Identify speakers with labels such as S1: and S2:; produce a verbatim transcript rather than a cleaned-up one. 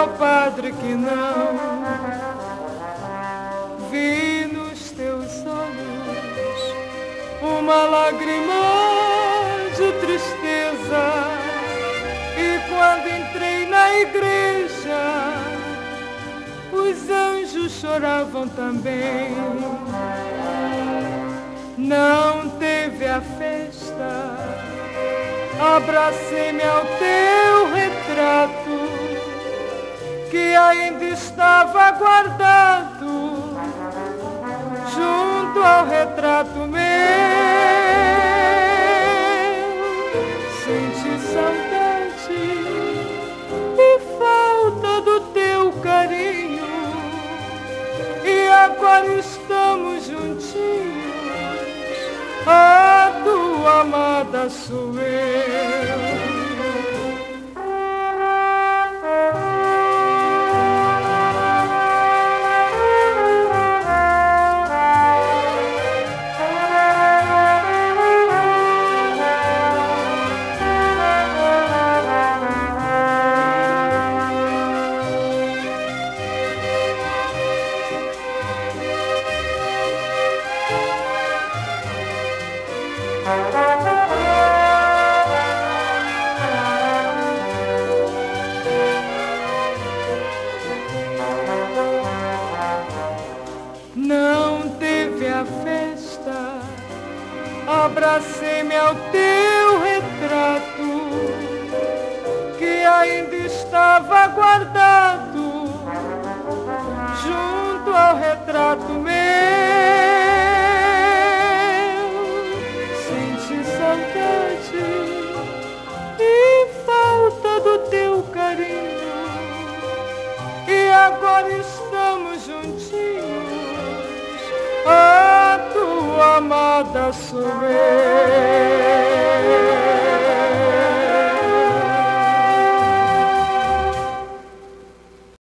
S1: ao padre que não. Vi nos teus olhos uma lágrima de tristeza, e quando entrei na igreja os anjos choravam também. Não teve a festa, abracei-me ao teu retrato, que ainda estava guardado junto ao retrato meu. Senti saudade e falta do teu carinho, e agora estamos juntinhos. A tua amada sou eu. Não teve a festa, abracei-me ao teu retrato, que ainda estava guardado junto ao retrato meu. Senti saudade e falta do teu carinho, e agora estamos juntinhos. A tua amada sou eu.